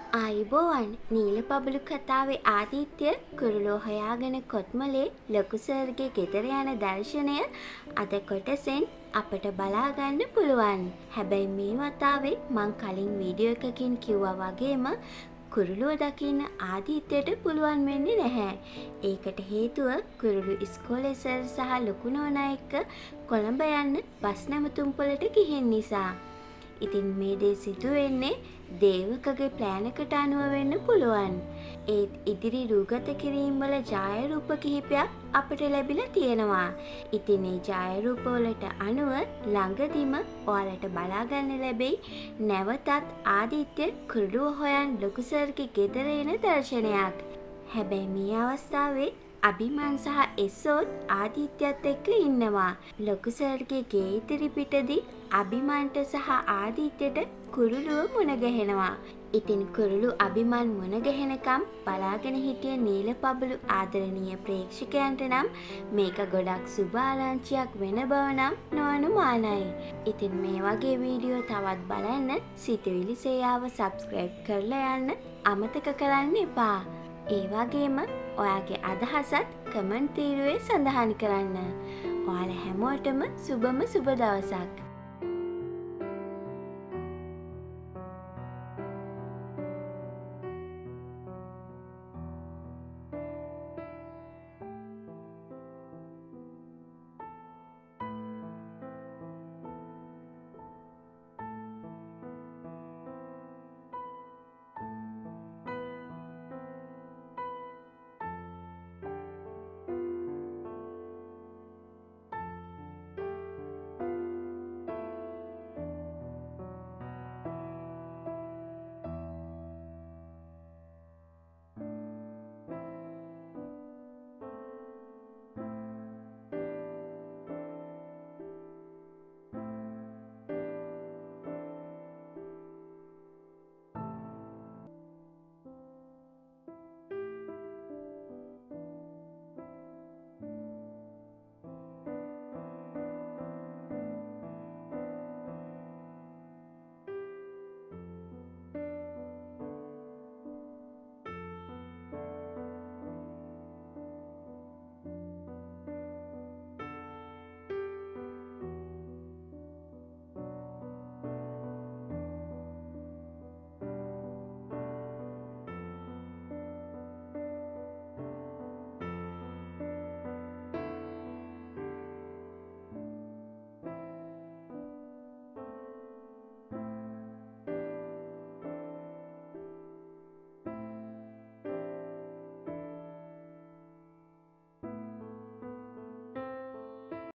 ආයුබෝවන් නීල පබළු කතාවේ ආදිත්‍ය කුරුලෝ හොයාගෙන කොත්මලේ ලොකු සර්ගේ ගෙදර යන දර්ශනය අද කොටසෙන් අපට බලාගන්න පුළුවන්. හැබැයි මේ වතාවේ මං කලින් වීඩියෝ එකකින් කිව්වා වගේම කුරුලුව දකින්න ආදිත්‍යයට පුළුවන් වෙන්නේ නැහැ. ඒකට හේතුව කුරුලු ඉස්කෝලේ සර් සහ ලොකු නෝනා එක්ක කොළඹ යන්න බස් නැවතුම්පොළට ගිහින් නිසා. ඉතින් මේ දේ සිදුවෙන්නේ දේවකගේ ප්ලෑන් එකට අනුව වෙන්න පුළුවන්. ඒත් ඉදිරි රූගත කිරීම් වල ඡායාරූප කිහිපයක් අපිට ලැබිලා තියෙනවා. ඉතින් මේ ඡායාරූප වලට අනුව ළඟදිම ඔයාලට බලා ගන්න ලැබෙයි නැවතත් ආදිත්‍ය කුරුලුව හොයන් ලොකු සර්ගේ ගෙදර එන දර්ශනයක්. හැබැයි මේ අවස්ථාවේ අභිමාන් සහ එස්සෝත් ආදිත්‍යත් එක්ක ඉන්නවා. ලොකු සර්ගේ ගේ ඉදිරි පිටදී අභිමාන්ට සහ ආදිත්‍යයට කුරුලුව මුණ ගැහෙනවා. ඉතින් කුරුලු අභිමාන් මුණ ගැහෙනකම් බලාගෙන හිටිය නීල පබළු ආදරණීය ප්‍රේක්ෂකයන්ට නම් මේක ගොඩක් සුබ ආරංචියක් වෙන බව නම් නොඅනුමානයි. ඉතින් මේ වගේ වීඩියෝ තවත් බලන්න සිතුවිලි සේයාව සබ්ස්ක්‍රයිබ් කරලා යන්න අමතක කරන්න එපා. ඒ වගේම ඔයාගේ අදහසත් කමෙන්ට් තීරුවේ සඳහන් කරන්න. ඔයාලා හැමෝටම සුබම සුබ දවසක්.